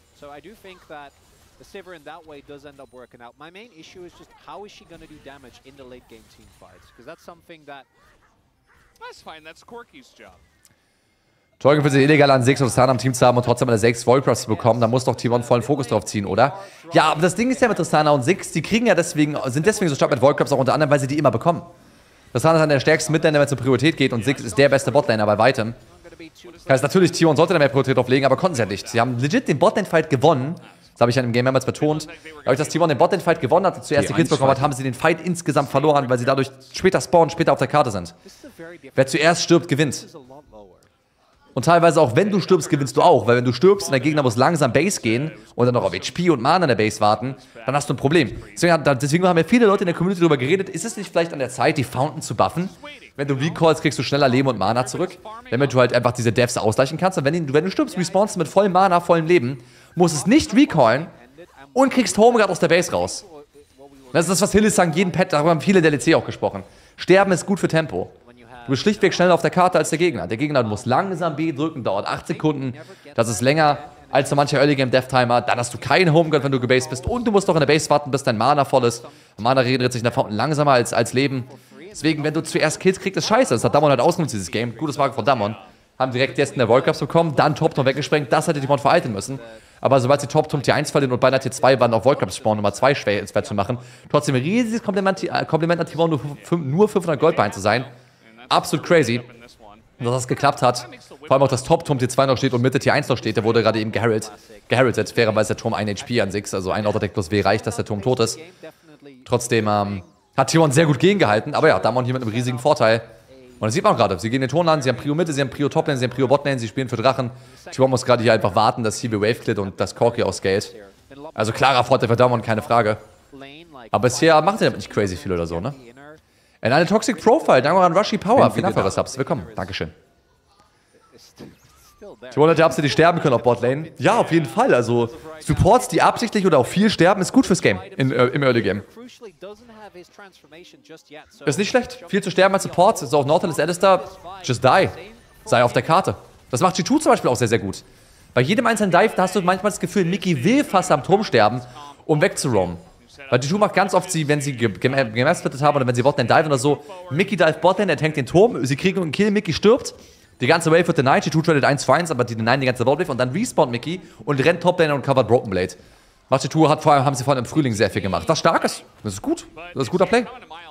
The Sivir in that way does end up working out. My main issue is just how is she going to do damage in the late game team fights? Because that's something that... That's fine, that's Corky's job. Torgen für sich illegal an 6 oder Tristan am Team zu haben und trotzdem eine 6 Volcrafts zu bekommen, da muss doch T1 vollen Fokus drauf ziehen, oder? Ja, aber das Ding ist ja mit Tristana und 6, die kriegen ja deswegen, sind deswegen so stark mit Volcrafts auch unter anderem, weil sie die immer bekommen. Tristana ist einer der stärksten Midlaner, wenn es um Priorität geht und 6 ist der beste Botliner bei weitem. Das heißt, natürlich, T1 sollte da mehr Priorität drauf legen, aber konnten sie ja nicht. Sie haben legit den Botlane-Fight gewonnen. Das habe ich ja im Game mehrmals betont. Dadurch, dass T1 den Botlane-Fight gewonnen hat und zuerst die Kills bekommen hat, haben sie den Fight insgesamt verloren, weil sie dadurch später spawnen, später auf der Karte sind. Wer zuerst stirbt, gewinnt. Und teilweise auch, wenn du stirbst, gewinnst du auch. Weil wenn du stirbst und der Gegner muss langsam Base gehen und dann noch auf HP und Mana in der Base warten, dann hast du ein Problem. Deswegen haben ja viele Leute in der Community darüber geredet, ist es nicht vielleicht an der Zeit, die Fountain zu buffen? Wenn du recallst, kriegst du schneller Leben und Mana zurück, damit du halt einfach diese Deaths ausgleichen kannst. Und wenn du stirbst, respawnst du mit vollem Mana, vollem Leben, musst es nicht recallen und kriegst Home gerade aus der Base raus. Das ist das, was Hildesang jeden Pet, darüber haben viele der LEC auch gesprochen. Sterben ist gut für Tempo. Du bist schlichtweg schneller auf der Karte als der Gegner. Der Gegner muss langsam B drücken, dauert 8 Sekunden. Das ist länger als so mancher Early Game Death Timer. Dann hast du keinen Home Gun, wenn du gebased bist. Und du musst doch in der Base warten, bis dein Mana voll ist. Mana regeneriert sich in der Fountain langsamer als Leben. Deswegen, wenn du zuerst Kills kriegst, ist scheiße. Das hat Damon halt ausgenutzt, dieses Game. Gutes Wagen von Damon. Haben direkt jetzt in der World Cups bekommen, dann Top-Turm weggesprengt. Das hätte Timon vereiteln müssen. Aber sobald sie Top-Turm Tier 1 verlieren und beinahe Tier 2 waren, auf World Cups spawnen, Nummer 2 schwer zu machen. Trotzdem ein riesiges Kompliment an Timon, nur 500 Gold bei 1 zu sein. Absolut crazy, dass das geklappt hat. Vor allem auch, dass Top-Turm Tier 2 noch steht und Mitte Tier 1 noch steht. Der wurde gerade eben geheraldet. Fairerweise ist der Turm 1 HP an 6, also ein Autodeck plus W reicht, dass der Turm tot ist. Trotzdem hat Timon sehr gut gegengehalten. Aber ja, Damon hier mit einem riesigen Vorteil. Und das sieht man auch gerade. Sie gehen den Turm an, sie haben Prio Mitte, sie haben Prio Toplane, sie haben Prio Botlane, sie spielen für Drachen. Timon muss gerade hier einfach warten, dass CB Wave cleart und das Corki ausgeht. Also klarer Vorteil für Damon, keine Frage. Aber bisher macht er damit nicht crazy viel oder so, ne? In eine Toxic Profile, danke an Rushy Power. Vielen Dank für eure Subs. Willkommen. Dankeschön. Timon hätte absichtlich sterben können auf Botlane. Ja, auf jeden Fall. Also, Supports, die absichtlich oder auch viel sterben, ist gut fürs Game. Im Early Game. Ist nicht schlecht. Viel zu sterben als Support. So auf Nautilus Alistar. Just die. Sei auf der Karte. Das macht G2 zum Beispiel auch sehr, sehr gut. Bei jedem einzelnen Dive, da hast du manchmal das Gefühl, Mickey will fast am Turm sterben, um wegzuroamen. Weil G2 macht ganz oft, wenn sie gemasplittet haben oder wenn sie Botlane diven oder so, Mickey dive Botlane, er tankt den Turm, sie kriegen einen Kill, Mickey stirbt. Die ganze Wave wird denied, G2 tradet 1-1, aber die denyen die ganze Wave und dann respawnt Mickey und rennt Toplane und covert Broken Blade. Was G2 haben sie vor allem im Frühling sehr viel gemacht. Was stark ist. Das ist gut. Das ist guter Play.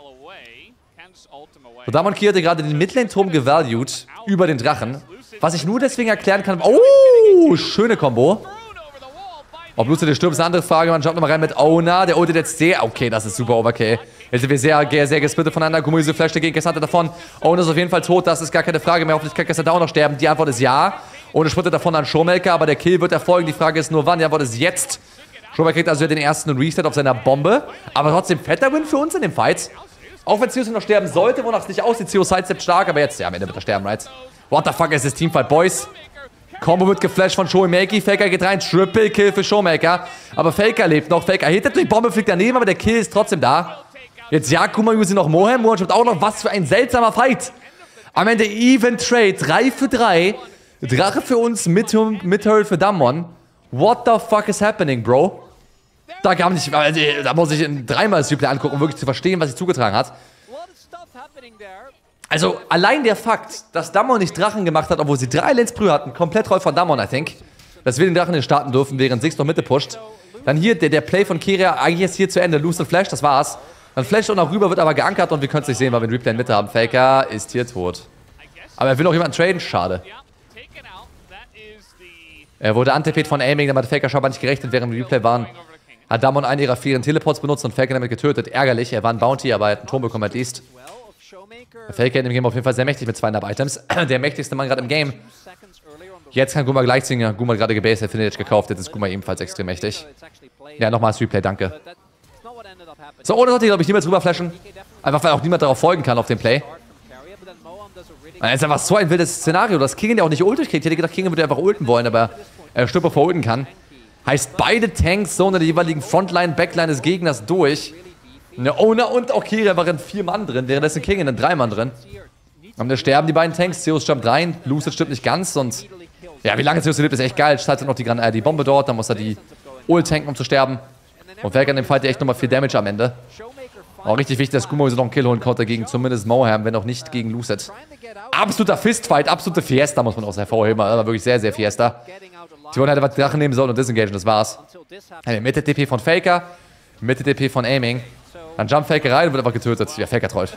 So, Damon Ki hatte gerade den Midlane-Turm gevalued über den Drachen. Was ich nur deswegen erklären kann. Oh, schöne Kombo. Ob Blueside stirbt, ist eine andere Frage. Man schaut nochmal rein mit Ona. Der ultet jetzt sehr. Okay, das ist super Overkill. Jetzt sind wir sehr gesplittet voneinander. Gummise Flash dagegen Cassandra davon. Ona ist auf jeden Fall tot. Das ist gar keine Frage mehr. Hoffentlich kann Cassandra auch noch sterben. Die Antwort ist ja. Ona sprintet davon an Showmaker. Aber der Kill wird erfolgen. Die Frage ist nur wann. Die Antwort ist jetzt. Showmaker kriegt also den ersten Reset auf seiner Bombe. Aber trotzdem fetter Win für uns in dem Fight. Auch wenn Zeus noch sterben sollte, wonach es nicht aussieht. Zeus sidesteppt stark. Aber jetzt, ja, am Ende wird er sterben, right? What the fuck ist das Teamfight, Boys? Combo wird geflasht von Showmaker. Faker geht rein. Triple Kill für Showmaker. Aber Faker lebt noch. Faker hittet, die Bombe fliegt daneben, aber der Kill ist trotzdem da. Jetzt jagt Gumayusi noch Mohem. Mohem stimmt auch noch. Was für ein seltsamer Fight. Am Ende Even Trade. 3 für 3. Drache für uns, Mid-Hurl für Damon. What the fuck is happening, Bro? Da muss ich dreimal das Replay angucken, um wirklich zu verstehen, was sich zugetragen hat. Also, allein der Fakt, dass Damon nicht Drachen gemacht hat, obwohl sie 3 Lanes Brühe hatten, komplett Troll von Damon, I think. Dass wir den Drachen nicht starten dürfen, während Six noch Mitte pusht. Dann hier, der Play von Keria, eigentlich ist hier zu Ende. Loose und Flash, das war's. Dann Flash und noch rüber, wird aber geankert und wir können es nicht sehen, weil wir den Replay in Mitte haben. Faker ist hier tot. Aber er will noch jemanden traden, schade. Er wurde antepet von Aiming, damit Faker scheinbar nicht gerechnet, während wir im Replay waren. Hat Damon einen ihrer 4 Teleports benutzt und Faker damit getötet. Ärgerlich, er war ein Bounty, aber er hat einen Turm bekommen, at least. Faker in dem Game auf jeden Fall sehr mächtig mit 2,5 Items. Der mächtigste Mann gerade im Game. Jetzt kann Guma gleich singen. Guma gerade gebased, hat Finage gekauft. Jetzt ist Guma ebenfalls extrem mächtig. Ja, nochmal das Replay, danke. So, ohne sollte ich, glaube ich, niemals rüberflashen. Einfach, weil auch niemand darauf folgen kann auf dem Play. Es ist einfach so ein wildes Szenario, dass Kingen ja auch nicht Ult durchkriegt. Ich hätte gedacht, Kingen würde einfach ulten wollen, aber er stirbt, bevor er ulten kann. Heißt, beide Tanks so in der jeweiligen Frontline, Backline des Gegners durch. Eine Owner und auch Keria waren 4 Mann drin, währenddessen King in 3 Mann drin. Und da sterben die beiden Tanks, Zeus jumpt rein, Lucid stimmt nicht ganz und... Ja, wie lange Zeus lebt, ist echt geil. Startet noch die Bombe dort, dann muss er die Ult tanken, um zu sterben. Und Faker in dem Fight echt nochmal 4 Damage am Ende. Auch richtig wichtig, dass Gumo so noch einen Kill holen konnte gegen zumindest Mohem, wenn auch nicht gegen Lucid. Absoluter Fistfight, absolute Fiesta, muss man auch hervorheben. Das war wirklich sehr Fiesta. Timon hätte was Drachen nehmen sollen und disengagen, das war's. Mitte-TP von Faker, Mitte-TP von Aiming. Dann jumpt Faker rein und wird einfach getötet. Ja, Faker trollt.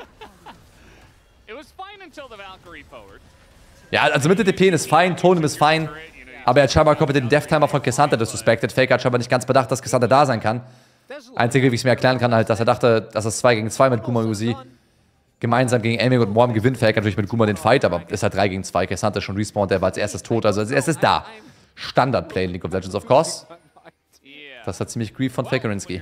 Ja, also Mitte-TP ist fein, Tonem ist fein. Aber er hat scheinbar komplett den Death-Timer von Cassandra disrespected. Faker hat scheinbar nicht ganz bedacht, dass Cassandra da sein kann. Einzige, wie ich es mir erklären kann, halt, dass er dachte, dass es 2 gegen 2 mit Gumayusi. gemeinsam gegen Elming und Morm gewinnt, verhält natürlich mit Guma den Fight, aber ist halt 3 gegen 2. Cassandra schon respawned, der war als erstes tot, also als erstes da. Standard-Play in League of Legends, of course. Das hat ziemlich Grief von Fakerinsky.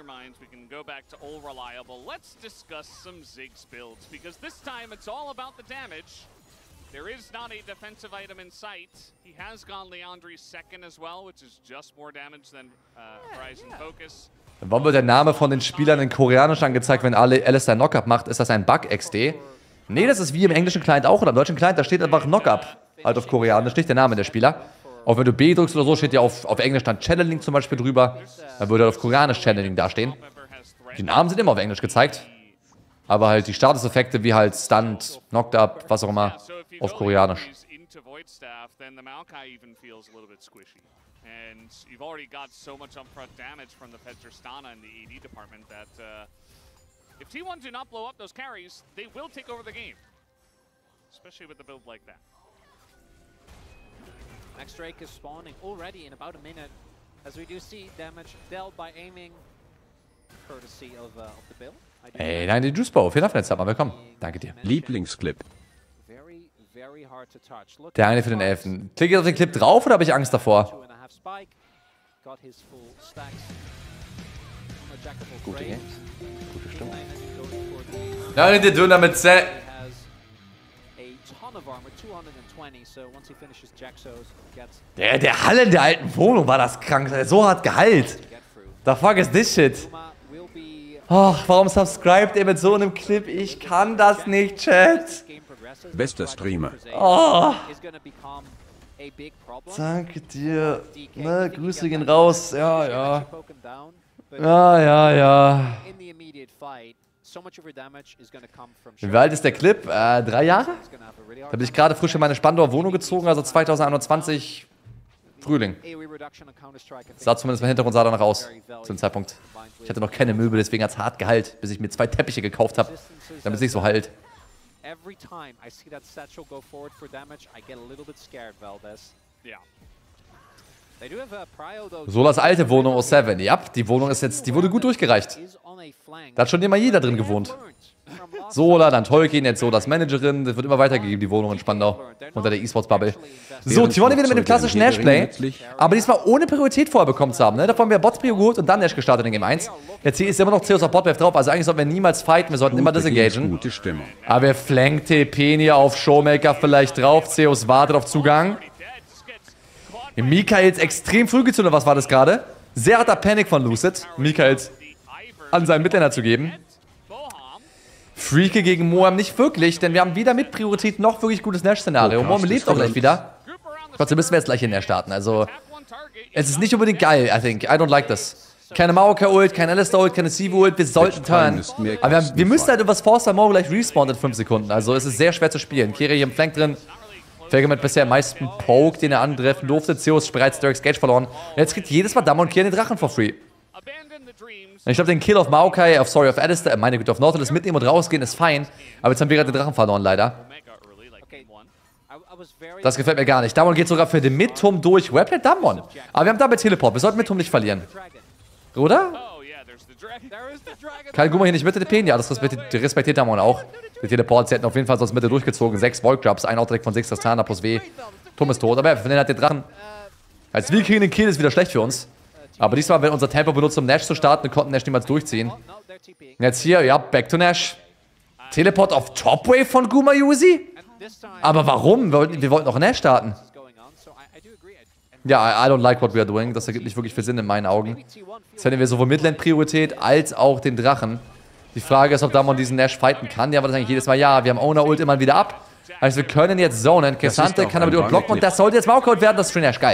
There is not a defensive item in sight. He has gone Leandri's second as well, which is just more damage than Horizon Focus. Warum wird der Name von den Spielern in Koreanisch angezeigt, wenn Alistair Knockup macht? Ist das ein Bug, XD? Nee, das ist wie im englischen Client auch oder im deutschen Client, da steht einfach Knockup. Halt auf Koreanisch, nicht der Name der Spieler. Auch wenn du B drückst oder so, steht ja auf Englisch dann Channeling zum Beispiel drüber. Dann würde auf Koreanisch Channeling dastehen. Die Namen sind immer auf Englisch gezeigt. Aber halt die Statuseffekte wie halt Stunt, Knocked Up, was auch immer, auf Koreanisch. And you've already got so much upfront damage from the Petrostana in the AD department that if T1 do not blow up those carries, they will take over the game. Especially with a build like that. Max Drake is spawning already in about a minute. As we do see damage dealt by aiming, courtesy of the build. Ey, nein, die Juicebow, vielen Dank für den Sub, mal willkommen. Danke dir. Lieblingsclip. Der eine für den Elfen. Klicke ich auf den Clip drauf oder habe ich Angst davor? Gute Games. Gute Stimmung. Ja, der Döner mit Zäh. Der Hall in der alten Wohnung war das krank. So hart geheilt. The fuck is this shit? Oh, warum subscribt ihr mit so einem Clip? Ich kann das nicht, Chat. Bester Streamer. Oh. Danke dir. Ne, Grüße gehen raus. Ja, ja. Ja, ja, ja. Wie alt ist der Clip? 3 Jahre? Da bin ich gerade frisch in meine Spandauer Wohnung gezogen, also 2021 Frühling. Sah zumindest mein Hintergrund sah danach aus, zu dem Zeitpunkt. Ich hatte noch keine Möbel, deswegen hat es hart geheilt, bis ich mir 2 Teppiche gekauft habe, damit es nicht so heilt. Solas alte Wohnung aus 7. Ja, die Wohnung ist jetzt, die wurde gut durchgereicht. Da hat schon immer jeder drin gewohnt. Sola, dann Tolkien, jetzt Solas Managerin. Das wird immer weitergegeben, die Wohnung in Spandau. Unter der E-Sports-Bubble. So, T1 wieder mit dem klassischen Nash-Play. Aber diesmal ohne Priorität vorher bekommen zu haben. Ne? Davon haben wir Bots-Prio geholt und dann Nash gestartet in Game 1. Jetzt hier ist immer noch Zeus auf Botwave drauf. Also eigentlich sollten wir niemals fighten. Wir sollten immer disengagen. Gute Stimmung. Aber wir flankt TP hier auf Showmaker vielleicht drauf. Zeus wartet auf Zugang. Mikaels extrem früh gezündet. Was war das gerade? Sehr harter Panik von Lucid. Mikaels an seinen Mitländer zu geben. Freake gegen Moam nicht wirklich, denn wir haben wieder mit Priorität noch wirklich gutes Nash-Szenario. Moam lebt auch gleich wieder. Trotzdem müssen wir jetzt gleich in Nash starten. Also, es ist nicht unbedingt geil, I think. I don't like this. Keine Maoka-Ult, kein Alistair-Ult, keine Sivu-Ult. Wir sollten turnen. Aber wir müssen halt irgendwas forcen, weil Mao gleich respawnt in 5 Sekunden. Also, es ist sehr schwer zu spielen. Kiri hier im Flank drin. Felge mit bisher am meisten Poke, den er antreffen durfte. Zeus bereits Derek's Gage verloren. Und jetzt kriegt jedes Mal Damon Kier den Drachen for free. Ich glaube, den Kill auf Maokai, auf Alistair, meine Güte, auf Nautilus mitnehmen und rausgehen ist fein. Aber jetzt haben wir gerade den Drachen verloren, leider. Das gefällt mir gar nicht. Damon geht sogar für den Mid-Turm durch. Where played Damon? Aber wir haben dabei Teleport. Wir sollten Mid-Turm nicht verlieren. Oder? Kann Guma hier nicht Mitte TPen? Ja, das respektiert Damon auch. Die Teleports, sie hätten auf jeden Fall sonst Mitte durchgezogen. 6 Volk-Drops, ein Outdeck von 6 Tristana plus W. Turm ist tot, aber er hat den Drachen. Als wir kriegen den Kill, ist wieder schlecht für uns. Aber diesmal, wenn unser Tempo benutzt, um Nash zu starten, konnten Nash niemals durchziehen. Und jetzt hier, ja, back to Nash. Teleport auf Topwave von Guma Yuzi? Aber warum? Wir wollten auch Nash starten. Ja, I don't like what we are doing. Das ergibt nicht wirklich viel Sinn in meinen Augen. Jetzt hätten wir sowohl Midland-Priorität als auch den Drachen. Die Frage ist, ob Damon diesen Nash fighten kann. Ja, aber das eigentlich jedes Mal ja. Wir haben Owner-Ult immer wieder ab. Also wir können jetzt zonen. Kessante kann aber die Ult blocken und das sollte jetzt Maoka-Ult werden. Das ist für Nash geil.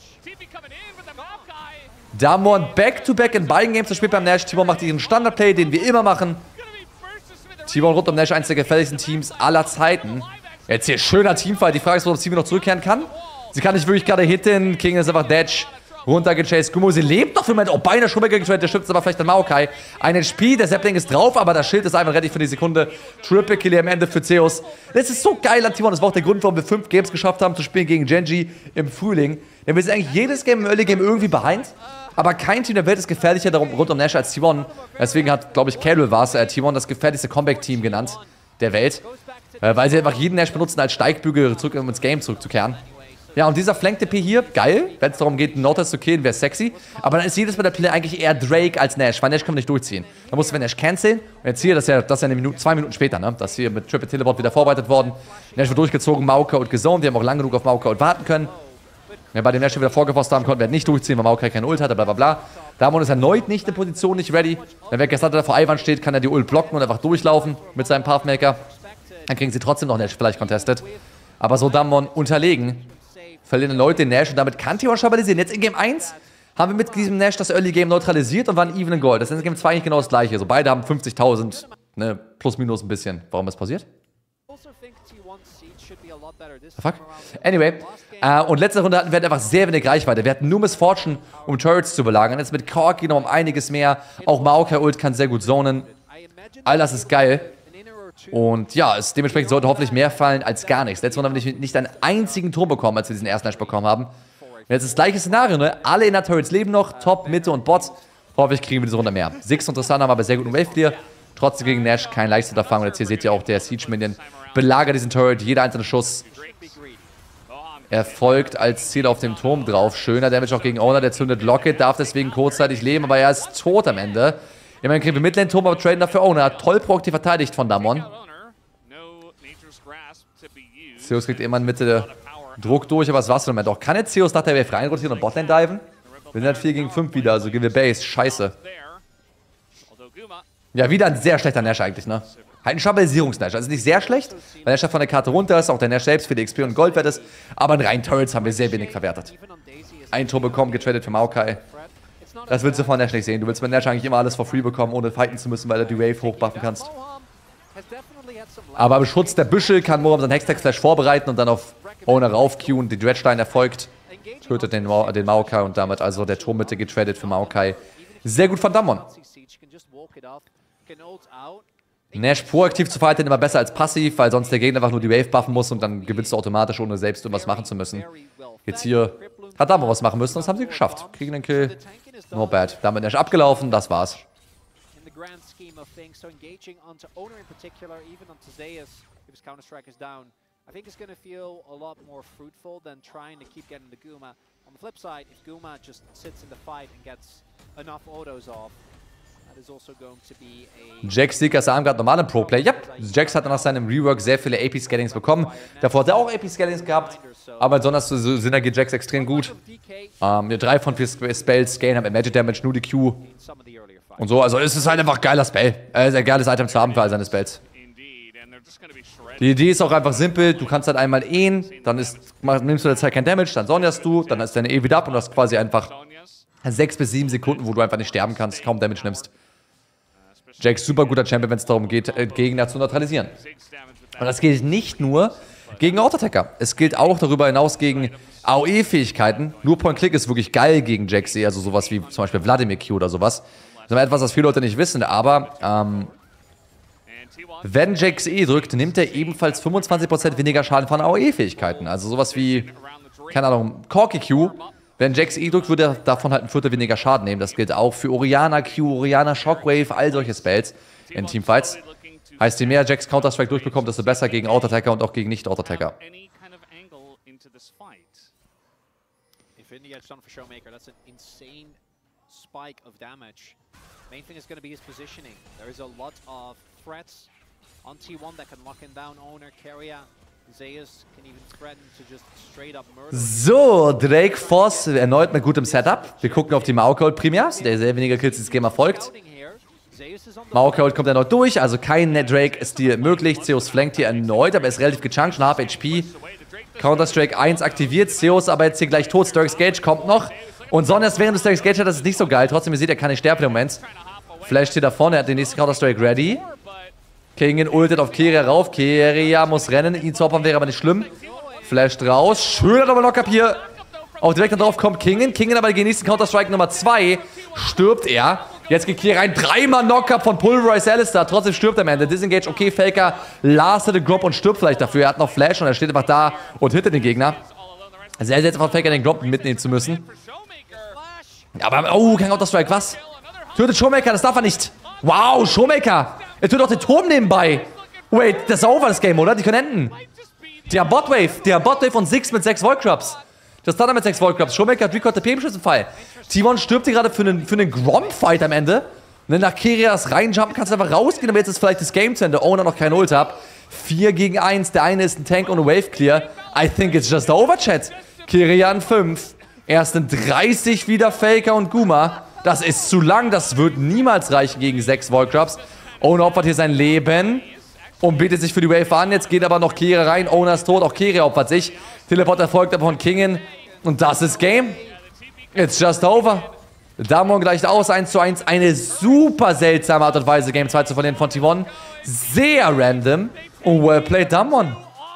Damon back-to-back in beiden Games gespielt beim Nash. T1 macht ihren Standard-Play, den wir immer machen. T1 rund um Nash, eines der gefährlichsten Teams aller Zeiten. Jetzt hier schöner Teamfight. Die Frage ist, ob T1 noch zurückkehren kann. Sie kann nicht wirklich gerade hitten. King ist einfach Dash. Runtergechased. Gumo, sie lebt noch für den Moment. Oh, beinahe schon weggetradet. Der schützt aber vielleicht an Maokai. Ein HP, der Sapling ist drauf, aber das Schild ist einfach ready für die Sekunde. Triple Kill am Ende für Zeus. Das ist so geil an T1. Das war auch der Grund, warum wir 5 Games geschafft haben, zu spielen gegen Genji im Frühling. Denn wir sind eigentlich jedes Game im Early Game irgendwie behind. Aber kein Team der Welt ist gefährlicher rund um Nash als T1. Deswegen hat, glaube ich, Carol war es, T1 das gefährlichste Comeback-Team genannt. der Welt. Weil sie einfach jeden Nash benutzen als Steigbügel, um ins Game zurückzukehren. Ja, und dieser Flank-TP hier, geil. Wenn es darum geht, einen Nautilus zu killen, wäre sexy. Aber dann ist jedes Mal der Play eigentlich eher Drake als Nash, weil Nash kann man nicht durchziehen. Da musst du Nash canceln. Und jetzt hier, das ist ja eine Minute, 2 Minuten später, ne? Das hier mit Triple Teleport wieder vorbereitet worden. Nash wird durchgezogen, Maokai gezoned. Wir haben auch lange genug auf Maokai warten können. Ja, bei dem Nash wieder vorgefasst haben, konnten wir nicht durchziehen, weil Maokai keine Ult hatte, bla bla bla. Damon ist erneut nicht in Position, nicht ready. Wenn Gesandter da vor Ivan steht, kann er die Ult blocken und einfach durchlaufen mit seinem Pathmaker. Dann kriegen sie trotzdem noch Nash vielleicht contested. Aber so Damon unterlegen. Verlieren erneut den Nash und damit kann T1 stabilisieren. Jetzt in Game 1 haben wir mit diesem Nash das Early Game neutralisiert und waren even in Gold. Das ist in Game 2 eigentlich genau das gleiche. Also beide haben 50.000, ne, plus minus ein bisschen. Warum ist das passiert? Fuck. Anyway, und letzte Runde hatten wir einfach sehr wenig Reichweite. Wir hatten nur Misfortune, um Turrets zu belagern. Jetzt mit Corki noch um einiges mehr. Auch Maokai Ult kann sehr gut zonen. All das ist geil. Und ja, es dementsprechend sollte hoffentlich mehr fallen als gar nichts. Letzte Runde haben wir nicht einen einzigen Turm bekommen, als wir diesen ersten Nash bekommen haben. Und jetzt das gleiche Szenario, ne? Alle in der Turrets leben noch, Top, Mitte und Bot. Hoffentlich kriegen wir diese Runde mehr. Six und Tristana haben aber sehr guten Wave Clear. Trotzdem gegen Nash kein leichtes Unterfangen. Und jetzt hier seht ihr auch, der Siege Minion belagert diesen Turret. Jeder einzelne Schuss erfolgt als Ziel auf dem Turm drauf. Schöner Damage auch gegen Owner. Der zündet Locket, darf deswegen kurzzeitig leben, aber er ist tot am Ende. Immerhin kriegen wir Midlane-Turm, aber traden dafür Owner. Toll proaktiv verteidigt von Damon. Zeus kriegt immer in Mitte Druck durch, aber was war's für ein Moment auch? Kann jetzt Zeus nach der Wave reinrotieren und Botlane diven? Wir sind halt 4 gegen 5 wieder, also gehen wir Base. Scheiße. Ja, wieder ein sehr schlechter Nash eigentlich, ne? Halt ein Stabilisierungs-Nash. Also nicht sehr schlecht, weil Nash von der Karte runter ist, auch der Nash selbst für die XP und Gold wert ist. Aber in reinen Turrets haben wir sehr wenig verwertet. Ein Tor bekommen, getradet für Maokai. Das willst du von Nash nicht sehen. Du willst mit Nash eigentlich immer alles for free bekommen, ohne fighten zu müssen, weil du die Wave hochbuffen kannst. Aber im Schutz der Büschel kann Moram seinen Hextech-Flash vorbereiten und dann auf Owner raufqueuen. Die Dreadstein erfolgt. Tötet den Maokai und damit also der Turmmitte getradet für Maokai. Sehr gut von Damon. Nash proaktiv zu fighten immer besser als passiv, weil sonst der Gegner einfach nur die Wave buffen muss und dann gewinnst du automatisch, ohne selbst irgendwas machen zu müssen. Jetzt hier hat Damon was machen müssen, das haben sie geschafft. Kriegen den Kill. No bad. Damit Nash abgelaufen, das war's. I think it's going to feel a lot more fruitful than trying to keep getting the Guma. On the flip side, if Guma just sits in the fight and gets enough autos off, that is also going to be a... Jax Seekers Arm gerade normal im Pro-Play. Ja, Jax hat nach seinem Rework sehr viele AP-Scalings bekommen. Davor hat er auch AP-Scalings gehabt, aber besonders so synergiert Jax extrem gut. 3 von 4 Spells scalen haben Magic Damage, nur die Q. Und so, also es ist halt einfach ein geiler Spell. Ein geiles Item zu haben für all seine Spells. Die Idee ist auch einfach simpel, du kannst halt einmal dann nimmst du der Zeit kein Damage, dann sonderst du, dann ist deine E wieder ab und du hast quasi einfach 6 bis 7 Sekunden, wo du einfach nicht sterben kannst, kaum Damage nimmst. Jax super guter Champion, wenn es darum geht, Gegner zu neutralisieren. Und das gilt nicht nur gegen Auto-Attacker, es gilt auch darüber hinaus gegen AOE-Fähigkeiten. Nur Point-Click ist wirklich geil gegen Jax, also sowas wie zum Beispiel Vladimir Q oder sowas. Das ist etwas, was viele Leute nicht wissen, aber wenn Jax E drückt, nimmt er ebenfalls 25% weniger Schaden von AOE-Fähigkeiten. Also sowas wie, keine Ahnung, Corki Q. Wenn Jax E drückt, würde er davon halt ein Viertel weniger Schaden nehmen. Das gilt auch für Orianna Q, Orianna Shockwave, all solche Spells in Teamfights. Heißt, je mehr Jax Counter-Strike durchbekommt, desto besser gegen Auto-Attacker und auch gegen Nicht-Auto-Attacker. Main thing is going to be his positioning. There is a lot of threats on T1 that can lock him down. Owner, Carrier, Zeus can even threaten to just straight up murder. So, Drake Force erneut mit gutem Setup. Wir gucken auf die Maokai primär, der sehr weniger Kills dieses Game erfolgt. Maokai kommt erneut durch, also kein Drake-Stil möglich. Zeus flankt hier erneut, aber er ist relativ gechunkt, schon half HP. Counter-Strike 1 aktiviert, Zeus aber jetzt hier gleich tot. Sturk's Gage kommt noch. Und Sonnes während des Sturk's Gage hat, das ist nicht so geil. Trotzdem, ihr seht, er kann nicht sterben im Moment. Flash steht da vorne, er hat den nächsten Counter-Strike ready. Kingen ultet auf Keria rauf. Keria muss rennen, ihn zu opfern wäre aber nicht schlimm. Flasht raus. Schöner Double-Knock-Up hier. Auch direkt dann drauf kommt Kingen. Kingen aber gegen nächsten Counter-Strike Nummer 2. Stirbt er. Jetzt geht Keria rein. 3-mal Knock-Up von Pulverize Alistar. Trotzdem stirbt er am Ende. Disengage, okay, Faker lastet den Drop und stirbt vielleicht dafür. Er hat noch Flash und er steht einfach da und hittet den Gegner. Sehr seltsam von Faker den Drop mitnehmen zu müssen. Aber, oh, kein Counter-Strike, was? Tötet Showmaker, das darf er nicht. Wow, Showmaker. Er tötet auch den Turm nebenbei. Wait, das ist over, das Game, oder? Die können enden. Die haben Botwave und Six mit 6 Voltkrabs. Das Stunner mit 6 Voltkrabs. Showmaker hat Record der PM-Schützenfall. T1 stirbt hier gerade für einen Grom-Fight am Ende. Und dann nach Kirias reinjumpen, kannst du einfach rausgehen, aber jetzt ist vielleicht das Game zu Ende. Owner noch keine Ult ab. 4 gegen 1. Der eine ist ein Tank und ein Wave Clear. I think it's just over, Chat. Kirian 5. Erst in 30 wieder Faker und Guma. Das ist zu lang. Das wird niemals reichen gegen 6 Voltkrabs. Owner opfert hier sein Leben. Und bietet sich für die Wave an. Jetzt geht aber noch Kiri rein. Owner ist tot. Auch Kiri opfert sich. Teleport erfolgt aber von Kingen. Und das ist Game. It's just over. Damwon gleicht aus 1:1. Eine super seltsame Art und Weise, Game 2 zu verlieren von T1. Sehr random. Und well played, Damwon.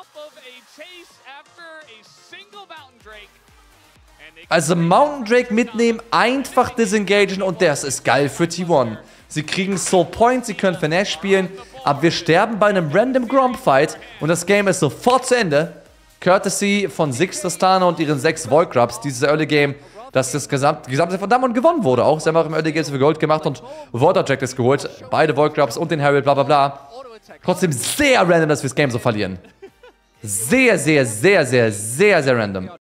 Also Mountain Drake mitnehmen, einfach disengagen und das ist geil für T1. Sie kriegen Soul Points, sie können Finesse spielen, aber wir sterben bei einem random Gromp Fight und das Game ist sofort zu Ende. Courtesy von Six Tristana und ihren 6 Voltkrabs, dieses Early Game, dass das gesamte von Damwon gewonnen wurde auch. Sie haben auch im Early Game für Gold gemacht und Water Jack ist geholt. Beide Voltkrabs und den Herald, bla bla bla. Trotzdem sehr random, dass wir das Game so verlieren. Sehr, sehr, sehr, sehr, sehr, sehr random.